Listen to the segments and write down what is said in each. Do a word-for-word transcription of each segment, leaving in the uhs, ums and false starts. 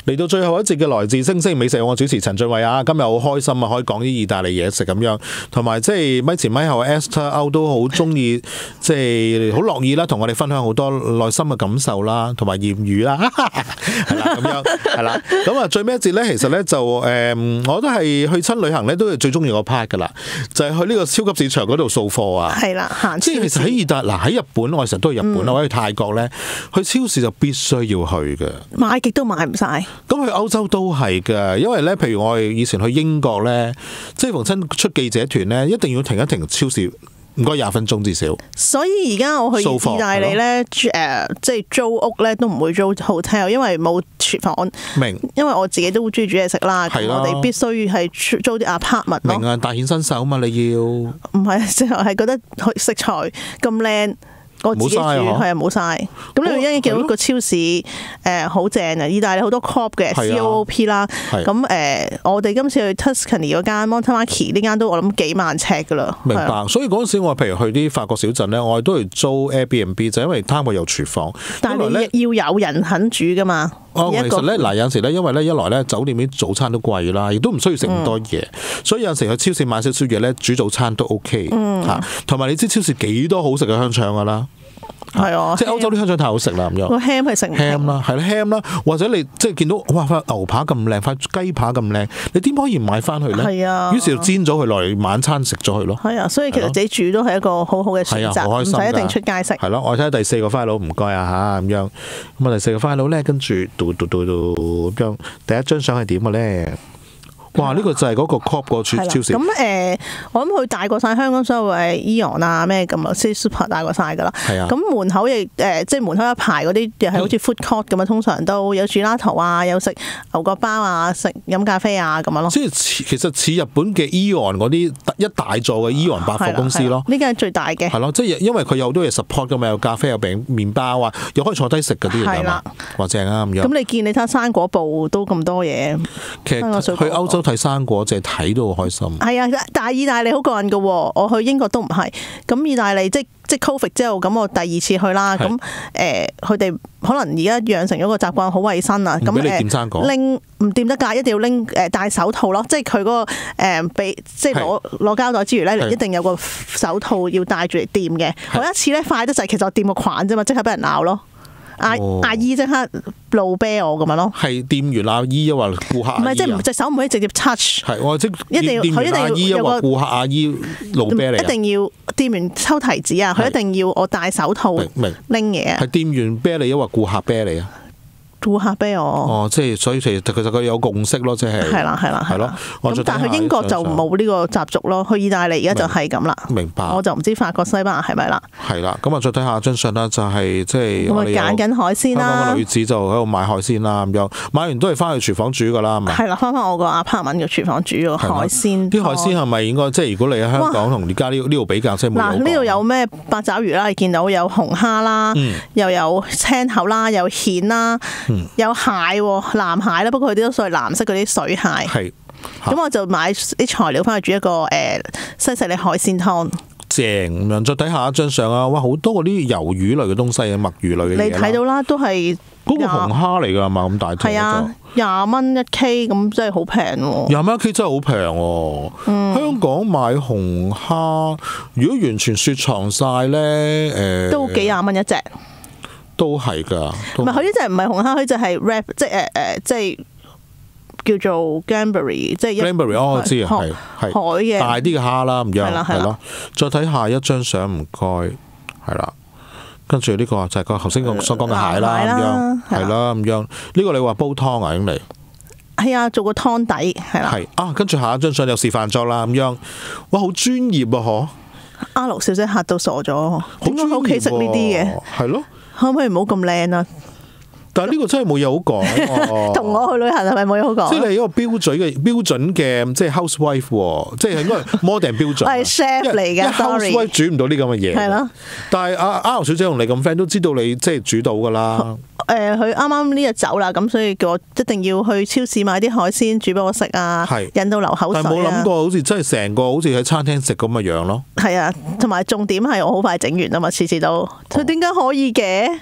嚟到最後一節嘅來自星星美食，我主持陳俊偉啊，今日好開心啊，可以講啲意大利嘢食咁樣，同埋即係咪前咪後 Esther 歐都好中意，即係好樂意啦，同我哋分享好多內心嘅感受啦，同埋豔遇啦，係啦咁樣，係啦。咁啊最尾一節咧，其實咧就誒、嗯，我都係去親旅行咧，都係最中意個 part 噶啦，就係、是、去呢個超級市場嗰度掃貨啊。係啦，行超市。即係其實喺意大嗱喺日本，我成日都去日本啦，或者去泰國咧，去超市就必須要去嘅，買極都買唔晒。咁去歐洲都係㗎，因為咧，譬如我哋以前去英國咧，即係逢親出記者團咧，一定要停一停超市，唔該廿分鐘至少。所以而家我去意大利咧，誒，即係租屋咧都唔會租 hotel，因為冇廚房。明。因為我自己都好中意煮嘢食啦，咁我哋必須係租啲 apartment。明啊，大顯身手嘛，你要。唔係，即係係覺得食材咁靚。我自己煮係啊，冇晒。咁你因為見到個超市誒好正啊！意大利好多 coop 嘅 C O O P 啦。咁誒，我哋今次去 Tuscany 嗰間 Montemarchi 呢間都我諗幾萬尺噶啦。明白。所以嗰陣時我譬如去啲法國小鎮咧，我哋都係租 Airbnb，就因為貪佢有廚房。但係你要有人肯煮噶嘛？哦，其實咧嗱，有陣時咧，因為咧一來咧酒店啲早餐都貴啦，亦都唔需要食咁多嘢，嗯、所以有陣時去超市買少少嘢咧，煮早餐都 OK 嚇、嗯。同埋你知超市幾多好食嘅香腸㗎啦？係啊，即係歐洲啲香腸太好食啦咁樣。個 ham 係食 ham 啦，係啦 ham 啦，或者你即係見到哇塊牛扒咁靚，塊雞扒咁靚，你點可以唔買翻去咧？係啊，於是就煎咗佢來晚餐食咗佢咯。係啊，所以其實自己煮都係一個好好嘅選擇，唔使一定出街食。係咯，我睇下第四個 file 唔該啊嚇咁樣。咁啊第四個 file 咧，跟住嘟嘟嘟嘟咁樣，第一張相係點嘅咧？哇！呢、這個就係嗰個 Coop 個超市。咁誒、呃，我諗佢大過晒香港所有誒 Eon 啊咩咁啊，即係 Super 大過晒㗎啦。係啊。咁門口亦誒、呃，即係門口一排嗰啲，又係好似 food court 咁啊，通常都有 gelato 啊，有食牛角包啊，食飲咖啡啊咁樣咯。即係其實似日本嘅 Eon 嗰啲一大座嘅 Eon 百貨公司咯。呢間係最大嘅。係咯，即係因為佢有好多嘢 support 㗎嘛，有咖啡、有餅、麵包啊，又可以坐低食嗰啲嘢㗎嘛。或者啊咁樣。咁你見你睇生果部都咁多嘢。其實去歐洲睇生果淨係睇都好開心。係啊，但係意大利好過癮㗎喎，我去英國都唔係。咁意大利即即 Covid 之後，咁我第二次去啦。咁誒，佢哋可能而家養成咗個習慣，好衞生啊。咁誒，拎唔掂得㗎，一定要拎誒戴手套咯。即係佢嗰個誒俾即係攞攞膠袋之餘咧，一定有個手套要戴住嚟掂嘅。我一次咧快得滯，其實我掂個框啫嘛，即刻俾人鬧咯。阿阿姨即刻怒啤我咁樣咯，係店員阿姨或顧客阿姨啊？唔係，即係隻手唔可以直接 touch。係我即係一定要佢一定要有個顧客阿姨怒啤你。一定要店員抽提子啊！佢一定要我戴手套拎嘢啊！係店員啤你，抑或顧客啤你啊？顧客啤我。哦，即係所以其實其實佢有共識咯，即係。係啦，係啦，係咯。咁但係去英國就冇呢個習俗咯，去意大利而家就係咁啦。明白。我就唔知法國西班牙係咪啦。係啦，咁啊再睇下張相啦，就係即係我哋揀緊海鮮啦。香港個女子就喺度買海鮮啦，咁樣買完都係翻去廚房煮㗎啦，係咪？係啦，翻返我個 apartment 嘅廚房煮個海鮮。啲海鮮係咪應該即係如果你喺香港同而家呢呢度比較，即係冇？嗱，呢度有咩八爪魚啦？你見到有紅蝦啦，又有青口啦，有蜆啦。有蟹喎，藍蟹啦，不過佢啲都屬於藍色嗰啲水蟹。係，咁我就買啲材料翻去煮一個誒、呃、西西里海鮮湯。正咁樣，再睇下一張相啊！哇，好多嗰啲魷魚類嘅東西啊，墨魚類嘅嘢。你睇到啦，都係嗰個紅蝦嚟㗎嘛，咁大隻。係啊，廿蚊一 K 咁真係好平喎。廿蚊一 K 真係好平喎。嗯、香港買紅蝦，如果完全雪藏晒咧，誒、呃、都幾廿蚊一隻。都係㗎，唔係佢呢隻唔係紅蝦，佢就係 wrap， 即係誒誒，即係叫做 Gambari， 即係 Gambari， 哦，我知啊，係係海嘅大啲嘅蝦啦，咁樣係咯。再睇下一張相，唔該，係啦。跟住呢個就係個頭先所講嘅蟹啦，咁樣係啦，咁樣呢個你話煲湯啊，英嚟係啊，做個湯底係啦。係啊，跟住下一張相有示範作啦，咁樣哇，好專業啊，嗬！阿盧小姐嚇到傻咗，點解喺屋企食呢啲嘅？係咯。可唔可以唔好咁靚啊？但係呢個真係冇嘢好講。同我去旅行係咪冇嘢好講？即係你一個標準嘅標準嘅，即係 housewife 喎，即係應該 modern 標準。我係 chef 嚟嘅，因為 housewife 煮唔到呢咁嘅嘢。係咯。但係阿阿盧小姐同你咁 friend 都知道你即係煮到㗎啦。誒，佢啱啱呢日走啦，咁所以叫我一定要去超市買啲海鮮煮俾我食啊，引到流口水啊。但係冇諗過好似真係成個好似喺餐廳食咁嘅樣咯。係啊，同埋重點係我好快整完啊嘛，次次都。佢點解可以嘅？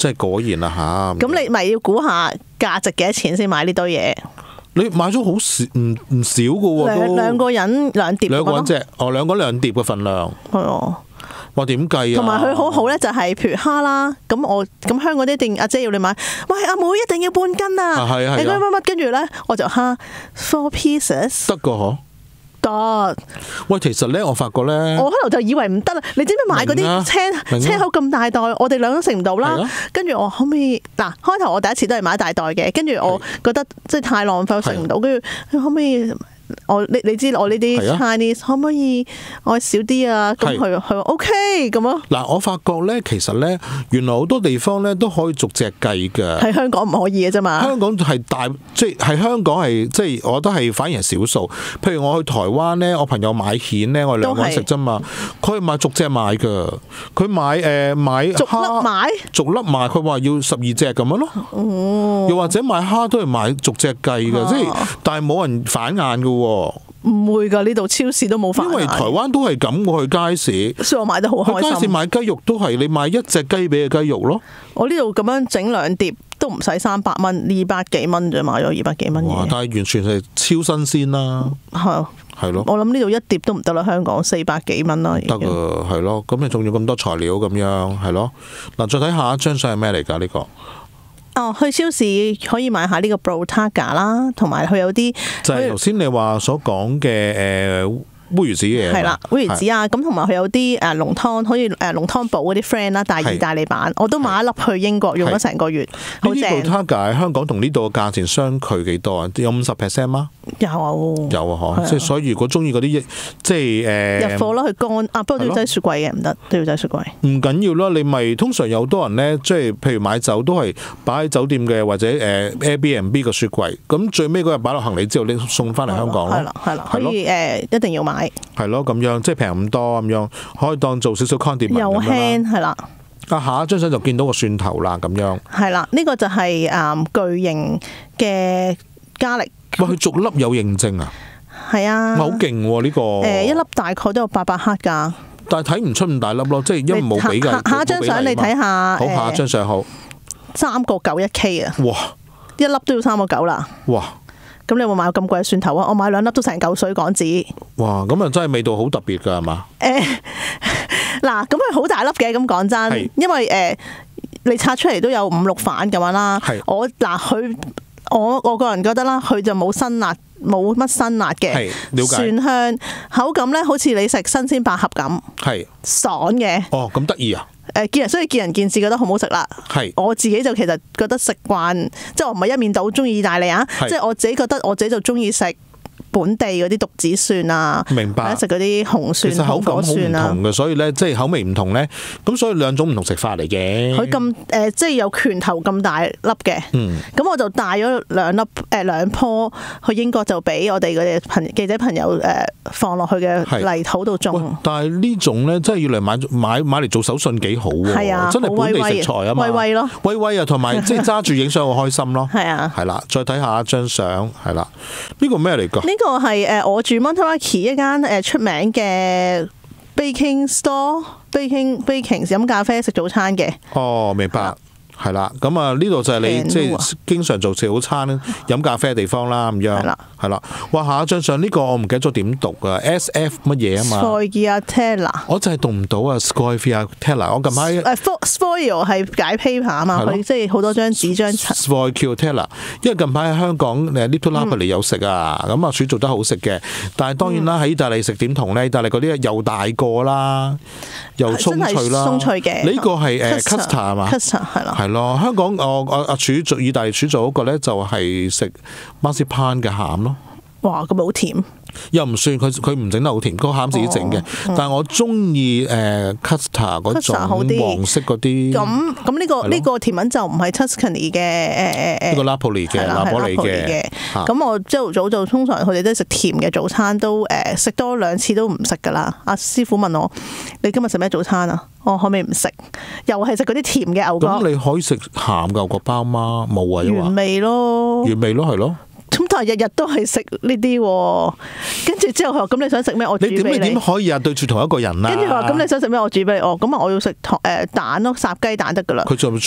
真係果然啊嚇！ 咁你咪要估下價值幾多錢先買呢堆嘢？ 你買咗好少唔唔少嘅喎， 兩兩個人兩碟， 兩個人隻哦，兩個兩碟嘅份量。 係啊。 哇，點計啊？ 同埋佢好好咧，就係譬如蝦啦，咁我咁香港啲一定阿姐要你買，喂阿妹一定要半斤啊！ 啊係啊係啊你乜乜乜，跟住咧我就蝦 four pieces 得個嗬。 得， 喂，其實咧，我發覺咧， 我開頭就以為唔得啦。你知唔知買嗰啲車車口咁大袋，我哋兩個都食唔到啦。跟住我可唔可以嗱？開頭我第一次都係買一大袋嘅，跟住我覺得即係太浪費，我食唔到。跟住可唔可以？我你你知我呢啲 Chinese 可唔可以我少啲啊？咁佢佢話 OK 咁咯。 嗱，我發覺咧，其實咧，原來好多地方咧都可以逐隻計㗎。 喺香港唔可以嘅啫嘛。香港係大，即係香港係即係，我覺得係反而係少數。譬如我去台灣咧，我朋友買蜆咧，我哋兩個人食啫嘛。佢係買逐隻買㗎。佢買誒、呃、買逐粒買， 逐粒買。佢話要十二隻咁樣咯。哦。又或者買蝦都係買逐隻計㗎，即、啊、係但係冇人反眼㗎。 唔會㗎，呢度超市都冇反眼。 因為台灣都係咁，我去街市， 所以我買得好開心。 去街市買雞肉都係你買一隻雞髀嘅雞肉咯。 我呢度咁樣整兩碟都唔使三百蚊，二百幾蚊啫，買咗二百幾蚊嘢。 但係完全係超新鮮啦。 係係咯，我諗呢度一碟都唔得啦，香港四百幾蚊啦。 得啊，係咯，咁你仲要咁多材料咁樣，係咯。嗱，再睇下一張相係咩嚟㗎？呢個哦，去超市可以買下呢個 Brutaga 啦，同埋佢有啲就係頭先你話所講嘅誒烏魚子嘅嘢， 係啦，烏魚子啊，咁同埋佢有啲誒濃湯，可以誒濃湯寶嗰啲 friend 啦，但係意大利版，我都買一粒去英國用咗成個月，好正。 呢個 Brutaga 喺香港同呢度嘅價錢相距幾多啊？有五十 percent 嗎？ 有啊， 有啊，嗬！即係所以如果中意嗰啲即係誒入貨啦，佢乾啊，不過都要擠雪櫃嘅，唔得都要擠雪櫃。 唔緊要啦，你咪通常有好多人咧，即係譬如買酒都係擺喺酒店嘅或者誒 Airbnb 個雪櫃，咁最尾嗰日擺落行李之後，你送翻嚟香港咯。係啦， 係啦，可以誒一定要買。 係咯，咁樣即係平咁多咁樣，可以當做少少 condiment 又輕係啦。 啊，下一張相就見到個蒜頭啦，咁樣。係啦，呢個就係誒巨型嘅加力。 喂，佢逐粒有認證啊？ 係啊， 好勁喎呢個。 誒，一粒大概都有八百克㗎。但係睇唔出咁大粒咯，即係因為冇比較。 下一張相你睇下。 好，下一張相好。 三個九一 K 啊！ 哇！ 一粒都要三個九啦。 哇！ 咁你有冇買咁貴嘅蒜頭啊？我買兩粒都成嚿水港紙。 哇！咁啊真係味道好特別㗎係嘛？ 誒嗱，咁佢好大粒嘅，咁講真，因為誒、呃、你拆出嚟都有五六瓣咁樣啦。我嗱佢。我我個人覺得啦，佢就冇辛辣，冇乜辛辣嘅，蒜香口感咧，好似你食新鮮百合咁，係爽嘅。哦，咁得意啊！誒，見人所以見仁見智，覺得好唔好食啦。係我自己就其實覺得食慣，即係我唔係一面倒中意意大利啊，即係我自己覺得我自己就中意食本地嗰啲獨子蒜啊，明白？食嗰啲紅蒜、 其實口感好唔同嘅，所以咧即係口味唔同咧，咁所以兩種唔同食法嚟嘅。佢咁誒，即係有拳頭咁大粒嘅，嗯，咁我就帶咗兩粒誒兩棵去英國，就俾我哋嗰啲朋記者朋友誒放落去嘅泥土度種。但係呢種咧，真係要嚟買買買嚟做手信幾好喎，係啊，真係本地食材啊嘛，威威咯，威威啊，同埋即係揸住影相好開心咯，係啊，係啦，再睇下一張相，係啦，呢個咩嚟㗎？呢個係誒我住 Monterey 一間誒出名嘅 baking store，baking baking 飲咖啡食早餐嘅。哦，明白。係啦，咁啊呢度就係你即係經常做早餐飲咖啡嘅地方啦，咁樣係啦，係啦。哇，下一張相呢個我唔記得咗點讀啊 ，S F 乜嘢啊嘛 Sfogliatella 我真係讀唔到啊 Sfogliatella 我近排誒 Sfoglio 係解 paper 啊嘛，佢即係好多張紙張 Sfogliatella 因為近排喺香港誒 Little Napoli 有食啊，咁啊煮做得好食嘅，但係當然啦喺意大利食點同咧？意大利嗰啲又大個啦，又鬆脆啦，鬆脆嘅。呢個係誒 custard 係嘛 custard 係啦。係咯，香港我我阿廚做意大利廚做嗰個咧，就係食 marzipan 嘅餡咯。哇，咁咪好甜？又唔算，佢佢唔整得好甜，個餡自己整嘅。但係我中意誒 custard 嗰種黃色嗰啲。咁咁呢個呢個甜品就唔係 Tuscany 嘅誒誒誒。呢個 Napoli 嘅，拿波里嘅。咁我朝頭早就通常佢哋都食甜嘅早餐，都誒食多兩次都唔食㗎啦。阿師傅問我：你今日食咩早餐啊？我可唔可以唔食？又係食嗰啲甜嘅牛角。咁你可以食鹹牛角包嗎？冇啊，原味咯。原味咯，係咯。咁但係日日都係食呢啲，跟住之後佢話：咁你想食咩？我煮俾你。你點點可以啊？對住同一個人啊？跟住佢話：咁你想食咩？我煮俾你。哦，咁啊，我要食誒蛋咯，烚雞蛋得㗎啦。佢仲有冇煮啊？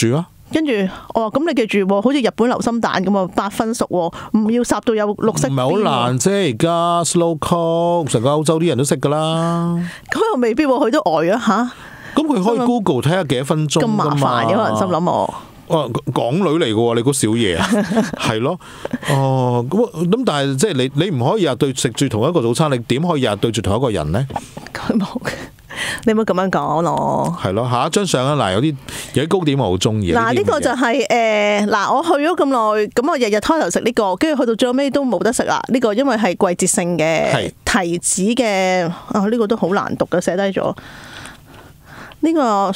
跟住我話咁你記住喎，好似日本流心蛋咁啊，八分熟喎，唔要烚到有綠色邊喎。唔係好難啫，而家 slow cook 成個歐洲啲人都識㗎啦。 咁又未必喎，佢都呆咗吓。 咁佢可以 Google 睇下幾多分鐘。 咁麻煩嘅可能心諗我。 哦，港女嚟嘅喎，你估少嘢啊？係咯，哦，咁咁，但係即係你你唔可以日日對食住同一個早餐，你點可以日日對住同一個人呢？ 佢冇，你唔好咁樣講咯。 係咯，下一張相啊，嗱，有啲有啲糕點我好中意。 嗱，呢個就係誒嗱，我去咗咁耐，咁我日日開頭食呢個，跟住去到最後尾都冇得食啦。呢個因為係季節性嘅提子嘅啊，呢個都好難讀嘅，寫低咗。呢個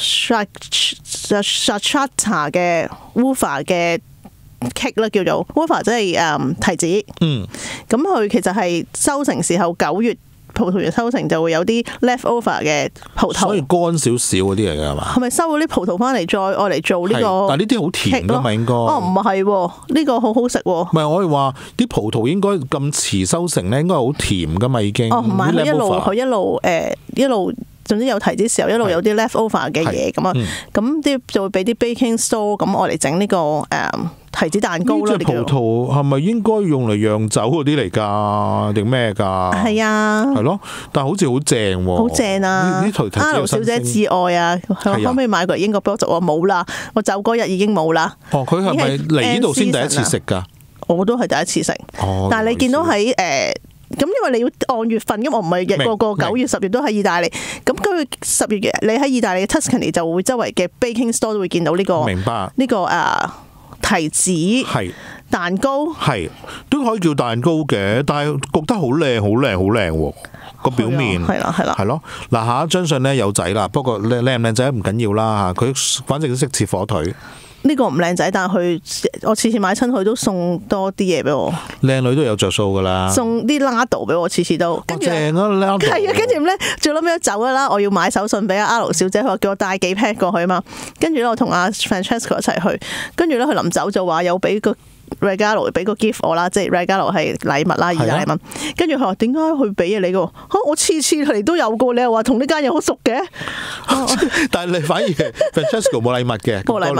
Stracciatella 嘅 Uva 嘅 cake 啦，叫做 Uva 即係誒提子。嗯，咁佢其實係收成時候九月葡萄園收成就會有啲 leftover 嘅葡萄， 所以乾少少嗰啲嚟㗎係嘛？ 係咪收嗰啲葡萄翻嚟再愛嚟做呢個？ 但係呢啲好甜㗎嘛應該。 哦，唔係喎，呢個好好食喎。唔係我哋話啲葡萄應該咁遲收成咧，應該好甜㗎嘛已經。 哦，唔係佢一路佢一路誒一路。總之有提子時候一路有啲 leftover 嘅嘢咁啊，咁啲就會俾啲 baking soda 咁我嚟整呢個誒提子蛋糕啦。 呢隻葡萄係咪應該用嚟釀酒嗰啲嚟㗎？定咩㗎？ 係啊， 係咯，但係好似好正喎， 好正啊！ 呢提提子阿盧小姐至愛啊，可唔可以買過嚟英國俾我做啊？冇啦，我走嗰日已經冇啦。 哦，佢係咪嚟呢度先第一次食㗎？ 我都係第一次食，但係你見到喺誒。咁因為你要按月份，因為我唔係日個個九月十月都喺意大利，咁佢十月嘅你喺意大利嘅 Tuscany 就會周圍嘅 baking store 都會見到呢、這個，明白呢、這個誒、uh, 提子蛋糕係都可以叫蛋糕嘅，但係焗得好靚，好靚，好靚喎個表面係啦係啦， 係咯嗱，下一張相咧有仔啦，不過靚唔靚仔唔緊要啦嚇，佢反正都識切火腿。 呢個唔靚仔，但係佢我次次買親佢都送多啲嘢俾我。 靚女都有着數噶啦， 送啲 Lardo 俾我，次次都。跟住正啊 Lardo 係啊，跟住咧最撚尾走啦，我要買手信俾阿阿盧小姐，佢話叫我帶幾 pack 過去啊嘛。跟住咧我同阿 Francesco 一齊去，跟住咧佢臨走就話有俾個 regalo 俾個 gift 我啦，即係 regalo 係禮物啦，意大利文。跟住佢話點解去俾啊你個？嚇我次次嚟都有個，你又話同呢間嘢好熟嘅。 但係你反而 Francesco 冇禮物嘅， 冇禮物。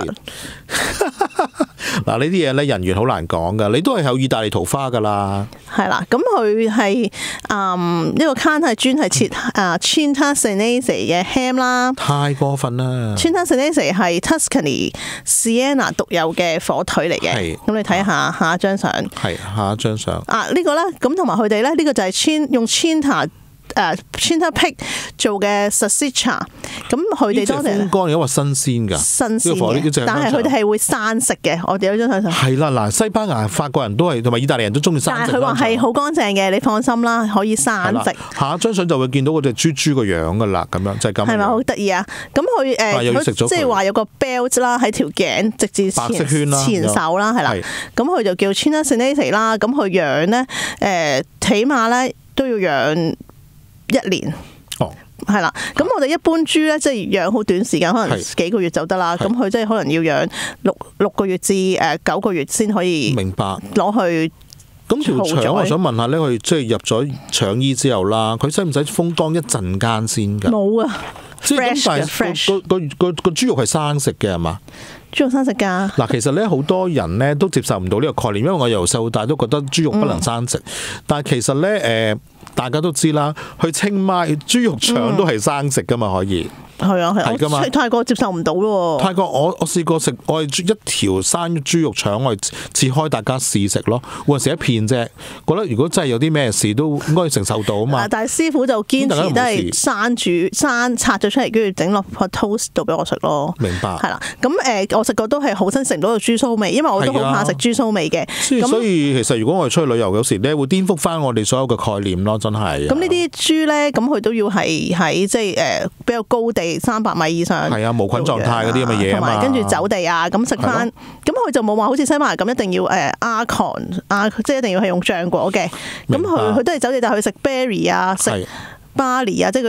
嗱呢啲嘢咧人緣好難講噶，你都係有意大利桃花噶啦。 係啦，咁佢係嗯呢個 can 係專係切啊 Cinta Senese 嘅 ham 啦。 太過分啦 ！Cinta Senese 係 Tuscany Siena 獨有嘅火腿嚟嘅。咁你睇下下一張相。係下一張相。 啊呢個咧，咁同埋佢哋咧，呢個就係 Cin 用 Cinta。誒 Cinta pig 做嘅 salsiccia， 咁佢哋當地風乾因為新鮮㗎， 新鮮嘅，但係佢哋係會生食嘅。我哋有張相係啦，嗱， 西班牙、法國人都係同埋意大利人都中意生食。 但係佢話係好乾淨嘅，你放心啦，可以生食。 下一張相就會見到嗰隻豬豬個樣㗎啦，咁樣就係咁。 係咪好得意啊？咁佢誒即係話有個 belt 啦，喺條頸直至前前手啦，係啦。咁佢就叫 Cinta Senese 啦。咁佢養咧誒，起碼咧都要養一年，哦，係啦。咁我哋一般豬咧，即係養好短時間，可能幾個月就得啦。咁佢即係可能要養六六個月至誒九個月先可以。明白。攞去咁條腸，我想問下咧，佢即係入咗腸衣之後啦，佢使唔使風乾一陣間先㗎？ 冇啊， 即係咁，但係個個個個豬肉係生食嘅係嘛？ 豬肉生食㗎。嗱， 其實咧好多人咧都接受唔到呢個概念，因為我由細到大都覺得豬肉不能生食，嗯、但係其實咧誒。呃大家都知啦，去清邁豬肉腸都係生食噶嘛，可以。係啊係㗎嘛。泰國接受唔到咯。 泰國我我試過食，我係一條生豬肉腸，我係切開大家試食咯。我係食一片啫，覺得如果真係有啲咩事都應該承受到啊嘛。 但係師傅就堅持都係生煮生拆咗出嚟，跟住整落個 toast 度俾我食咯。明白。係啦，咁誒我食過都係好新食到個豬騷味，因為我都好怕食豬騷味嘅。 所以其實如果我哋出去旅遊，有時咧會顛覆翻我哋所有嘅概念咯，真係。 咁呢啲豬咧，咁佢都要係喺即係誒比較高地。三百米以上， 係啊，無菌狀態嗰啲咁嘅嘢， 同埋跟住走地啊，咁食翻，咁佢就冇話好似西班牙咁一定要誒 Arcon 啊，即係一定要係用醬果嘅，咁佢佢都係走地，但係佢食 berry 啊，食 barley 啊，即係嗰啲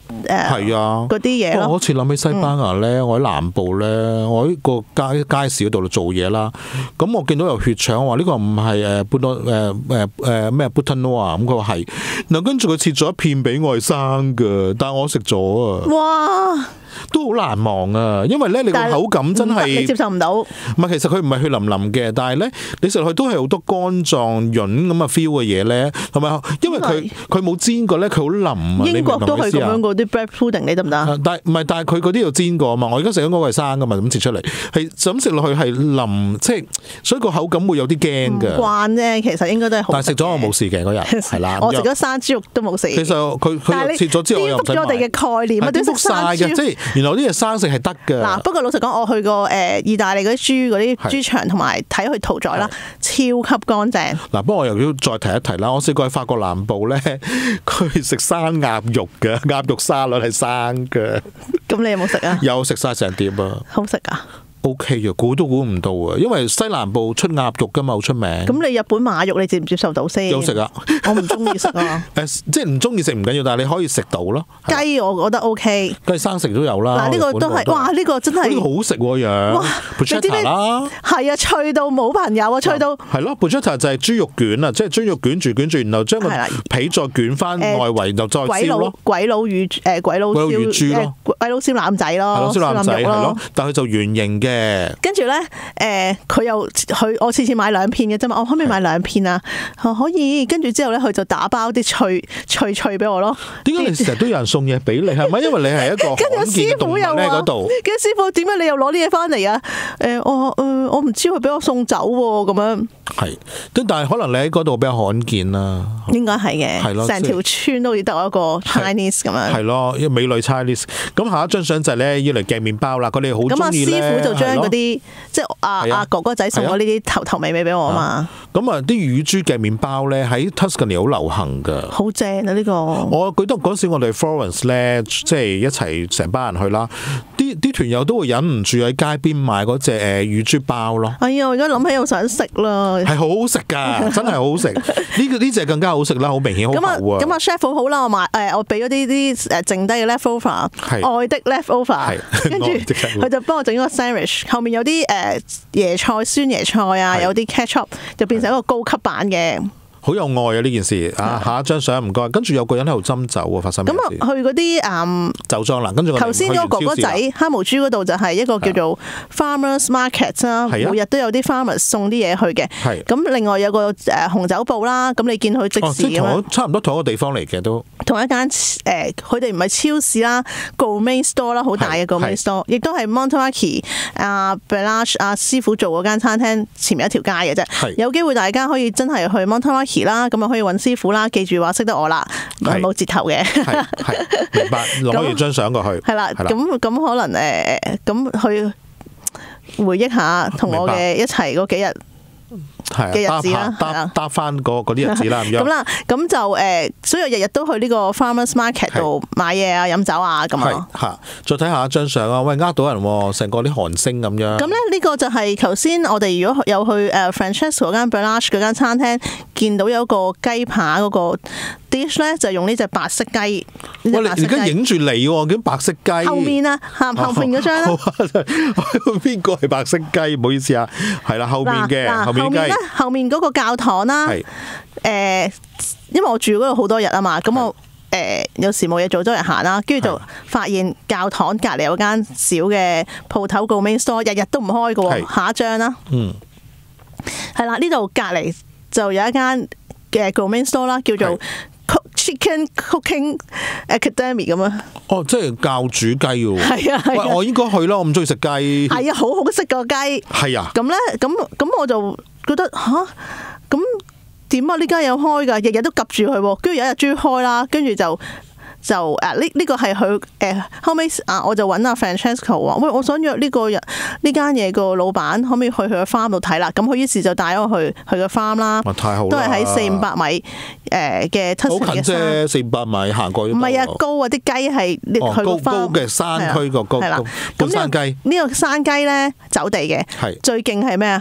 誒嗰啲嘢咯。 我好似諗起西班牙咧，我喺南部咧，我喺個街街市嗰度做嘢啦。咁我見到有血腸，我話呢個唔係誒布多誒誒誒咩布特諾啊？咁佢話係，嗱跟住佢切咗一片俾我係生㗎，但係我食咗啊！ 哇！ 都好難忘啊，因為咧你個口感真係你接受唔到。 唔係，其實佢唔係血淋淋嘅，但係咧你食落去都係好多肝臟潤咁嘅 feel 嘅嘢咧，同埋因為佢佢冇煎過咧，佢好腍啊。 英國都係咁樣嗰啲 bread pudding，你得唔得？ 但係唔係？但係佢嗰啲要煎過啊嘛。我而家食緊嗰個係生噶嘛，咁切出嚟係咁食落去係腍，即係所以個口感會有啲驚㗎。 慣啫，其實應該都係好。 但係食咗我冇事嘅嗰日係啦。 我食咗生豬肉都冇事。 其實佢佢切咗之後我又唔使買。顛覆咗我哋嘅概念啊！點食生豬？即係原來啲嘢生食係得㗎。 嗱，不過老實講，我去過誒意大利嗰啲豬嗰啲豬場，同埋睇佢屠宰啦，超級乾淨。 嗱，不過我又要再提一提啦。我試過喺法國南部咧，佢食生鴨肉嘅，鴨肉沙律係生嘅。 咁你有冇食啊？ 有食晒成碟啊！ 好食啊！ O K 嘅，估都估唔到啊！因為西南部出鴨肉㗎嘛，好出名。 咁你日本馬肉你接唔接受到先？ 有食啊！ 我唔中意食啊。 誒，即係唔中意食唔緊要，但係你可以食到咯。 雞我覺得 O K。 雞生食都有啦。 嗱，呢個都係，哇！呢個真係好食喎樣。 哇！你知唔知？係啊，脆到冇朋友啊，脆到。 係咯 bruschetta 就係豬肉卷啊，即係豬肉卷住卷住，然後將個皮再捲翻外圍，就再燒咯。 鬼佬乳誒鬼佬燒豬咯， 鬼佬燒腩仔咯， 係咯，燒腩仔係咯，但係佢就圓形嘅。 跟住咧，誒佢又佢我次次買兩片嘅啫嘛，我可唔可以買兩片啊？可以。跟住之後咧，佢就打包啲脆脆脆俾我咯。 點解你成日都有人送嘢俾你？係咪因為你係一個罕見嘅動物咧？嗰度跟住師傅點解你又攞啲嘢翻嚟啊？誒我誒我唔知佢俾我送走喎，咁樣。係， 但係可能你喺嗰度比較罕見啦。 應該係嘅， 係咯， 成條村都好似得我一個 Chinese 咁樣。 係咯，美女 Chinese。咁下一張相就係咧要嚟夾麵包啦。佢哋好中意咧。咁啊，師傅就將嗰啲即係阿阿哥哥仔送咗呢啲頭頭尾尾俾我啊嘛。咁啊，啲乳豬夾麵包咧喺 Tuscany 好流行㗎。 好正啊！呢個我記得嗰時我哋 Florence 咧，即係一齊成班人去啦。啲啲團友都會忍唔住喺街邊買嗰隻誒乳豬包咯。 哎呀，我而家諗起又想食啦。 係好好食㗎，真係好好食。呢個呢隻更加好食啦，好明顯好厚啊。 咁啊 chef 好啦，我買誒我俾咗啲啲誒剩低嘅 leftover，愛的 leftover，跟住佢就幫我整咗個 sandwich，後面有啲誒椰菜酸椰菜啊，有啲 ketchup，就變成一個高級版嘅。好有愛啊！呢件事啊，下一張相唔該。跟住有個人喺度斟酒啊，發生咩事？咁啊，去嗰啲誒酒莊啦。跟住頭先嗰個哥哥仔黑毛豬嗰度就係一個叫做 farmers market 啦，每日都有啲 farmers 送啲嘢去嘅。係。咁另外有個誒紅酒鋪啦，咁你見佢即時咁樣，差唔多同一個地方嚟嘅都。同一間誒，佢哋唔係超市啦 ，Gourmet store 啦，好大嘅 Gourmet store，亦都係 Monterey 阿 Belash 阿師傅做嗰間餐廳前面一條街嘅啫。係。有機會大家可以真係去 Monterey啦，咁啊可以揾師傅啦，記住話識得我啦，冇折頭嘅。係係，明白，攞完張相過去。係啦，咁咁可能誒，咁去回憶下同我嘅一齊嗰幾日嘅日子啦，搭搭翻嗰嗰啲日子啦咁樣。咁啦，咁就誒，所以日日都去呢個 farmers market 度買嘢啊、飲酒啊咁啊。嚇，再睇下一張相啊，喂，呃到人喎，成個啲韓星咁樣。咁咧呢個就係頭先我哋如果有去誒 Francesco 嗰間 Belash 嗰間餐廳，見到有個雞扒嗰個 dish 咧，就用呢隻白色雞。喂，你而家影住你喎，叫白色雞。後面啊，後後面嗰張咧。邊個係白色雞？唔好意思啊，係啦，後面嘅後面雞。後面嗰個教堂啦，誒、呃，因為我住嗰度好多日啊嘛，咁我誒、呃、有時冇嘢做，周日行啦，跟住就發現教堂隔離有間小嘅鋪頭個 main store，日日都唔開嘅喎。下一張啦，嗯，係啦，呢度隔離就有一間嘅個 main store 啦，叫做 Chicken Cooking Academy 咁啊。哦，即係教煮雞喎。係啊，係啊。我應該去啦，我唔中意食雞。係啊，好好食個雞。係啊。咁咧，咁咁我就覺得吓，咁點啊？呢間有開㗎，日日都及住佢喎。跟住有一日終於開啦，跟住就就誒呢呢個係佢誒後尾啊，我就揾阿 Francesco 話：喂，我想約呢個人呢間嘢個老闆，可唔可以去佢個 farm 度睇啦？咁佢於是就帶我去佢個 farm 啦。太好啦！都係喺四五百米誒嘅 Tuscany 好近啫，四五百米行過。唔係啊，高啊！啲雞係佢個 farm 高嘅山區個高係啦。咁山雞呢個山雞咧走地嘅，係最勁係咩啊？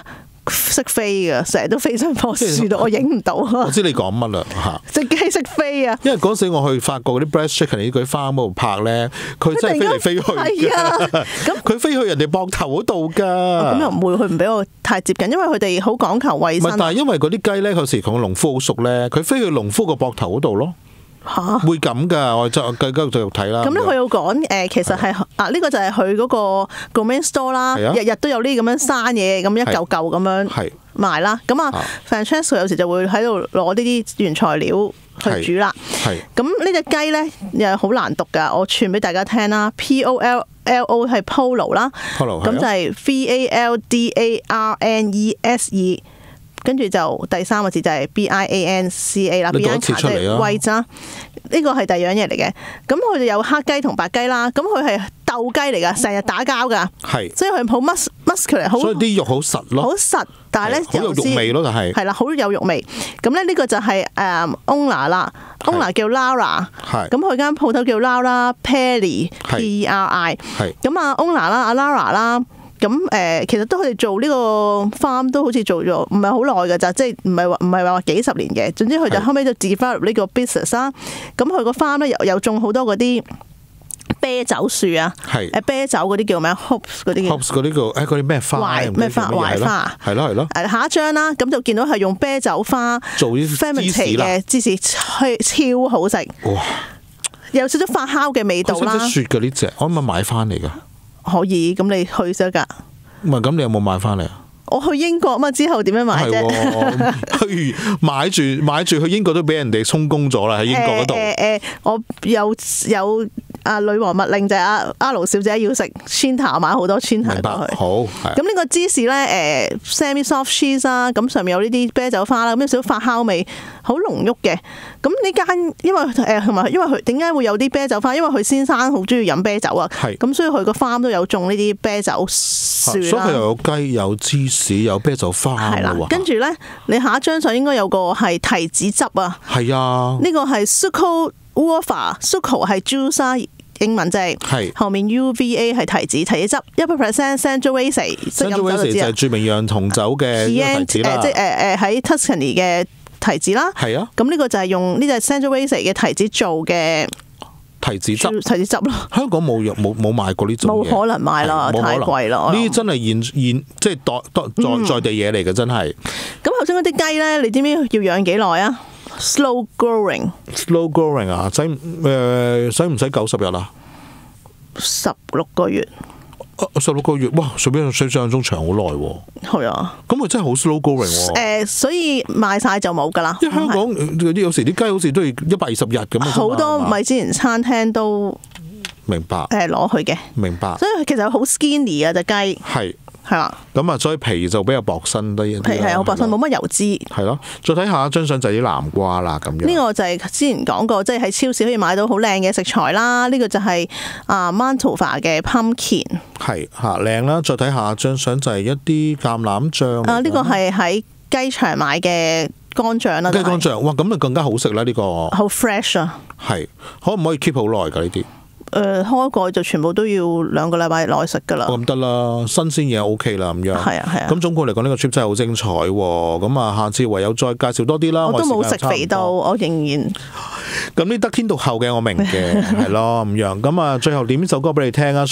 識飛嘅，成日都飛上棵樹度，我影唔到。 我知你講乜啦嚇！ 隻雞識飛啊！ 因為嗰時我去法國嗰啲 breast chicken 呢啲花嗰度拍咧，佢真係飛嚟飛去嘅。係啊，咁佢飛去人哋膊頭嗰度㗎。 咁又唔會，佢唔俾我太接近，因為佢哋好講求衞生。 唔係，但係因為嗰啲雞咧，有時同個農夫好熟咧，佢飛去農夫個膊頭嗰度咯。嚇！會咁㗎，我就繼續繼續睇啦。 咁咧，佢有講誒，其實係啊，呢個就係佢嗰個 Gourmet Store 啦，日日都有呢啲咁樣生嘢，咁一嚿嚿咁樣賣啦。咁啊 Francesco 有時就會喺度攞呢啲原材料去煮啦。係。咁呢隻雞咧又係好難讀㗎，我傳俾大家聽啦。P O L L O 係 Polo 啦。Polo 咁就係 V A L D A R N E S E。跟住就第三個字就係 B I A N C A 啦，Bianca 即係威啦。呢個係第二樣嘢嚟嘅。咁佢哋有黑雞同白雞啦。咁佢係鬥雞嚟㗎，成日打交㗎。係，所以佢好 mus muscular，好。所以啲肉好實咯。好實，但係咧好有肉味咯，就係。係啦，好有肉味。咁咧呢個就係誒 owner 啦 ，owner 叫 Lara。係。咁佢間鋪頭叫 Lara Peri，P E R I。係。咁啊 owner 啦，阿 Lara 啦。咁誒、呃，其實都佢哋做呢個 farm 都好似做咗唔係好耐㗎咋，即係唔係話唔係話幾十年嘅。總之佢就後尾就自發入呢個 business 啦。咁佢個 farm 咧又又種好多嗰啲啤酒樹啊，係誒啤酒嗰啲叫咩 hops 嗰啲 hops 嗰啲叫誒嗰啲咩花咩花槐花係咯係咯。 誒下一張啦，咁就見到係用啤酒花做啲芝士嘅芝士，超好食。哇！有少少發酵嘅味道啦。 我想雪嘅呢隻，我可唔可以買翻嚟㗎？ 可以，咁你去咗㗎？ 唔係，咁你有冇買翻嚟啊？ 我去英國嘛，之後點樣買啫？ 去買住買住去英國都俾人哋充公咗啦，喺英國嗰度。誒、呃呃、 我有有啊女王密令就係阿阿盧小姐要食 cheddar， 買好多 cheddar 過去。好，咁呢個芝士咧誒 semi soft cheese 啦，咁上面有呢啲啤酒花啦，咁有少少發酵味，好濃郁嘅。咁呢間因為誒同埋因為佢點解會有啲啤酒花？因為佢先生好中意飲啤酒啊。係。咁所以佢個 farm 都有種呢啲啤酒樹啦。所以佢又有雞有芝士有啤酒花。係啦。跟住咧，你下一張相應該有個係提子汁啊。係啊。呢個係 succo uova，succo 係 juice 英文即係。係。後面 U V A 係提子，提子汁一百 percent Sangiovese。Sangiovese 就係著名釀紅酒嘅提子啦。 即係誒誒喺 Tuscany 嘅提子啦。係啊。咁呢個就係用呢隻 Sangiovese 嘅提子做嘅提子汁。提子汁咯。香港冇冇冇賣過呢種嘢。冇可能賣啦，太貴啦。呢啲真係現現即係代代在在地嘢嚟嘅，真係。咁頭先嗰啲雞咧，你知唔知要養幾耐啊？Slow growing，slow growing 啊，使誒使唔使九十日啊？ 十六個月。 十六個月，哇！比比想象中長好耐喎。係啊。咁佢真係好 slow growing 喎。 誒，所以賣晒就冇㗎啦。 因為香港啲有時啲雞好似都要一百二十日咁啊。 好多米芝蓮餐廳都明白。 誒攞去嘅。明白。所以其實好 skinny 啊隻雞。係。係啦，咁啊，所以皮就比較薄身啲，皮係好薄身，冇乜油脂。係咯，再睇下張相就係啲南瓜啦，咁樣。呢個就係之前講過，即係喺超市可以買到好靚嘅食材啦。呢個就係啊 Mantova 嘅 pumpkin。係嚇靚啦，再睇下張相就係一啲橄欖醬。啊，呢個係喺雞場買嘅乾醬啦。雞乾醬，哇，咁啊更加好食啦！呢個好 fresh 啊。係，可唔可以 keep 好耐㗎呢啲？誒開蓋就全部都要兩個禮拜內食㗎啦。咁得啦，新鮮嘢 O K 啦，咁樣。係啊係啊。咁總括嚟講，呢個 trip 真係好精彩喎。咁啊，下次唯有再介紹多啲啦。我都冇食肥到，我仍然。咁呢得天獨厚嘅，我明嘅，係咯咁樣。咁啊，最後點首歌俾你聽啊！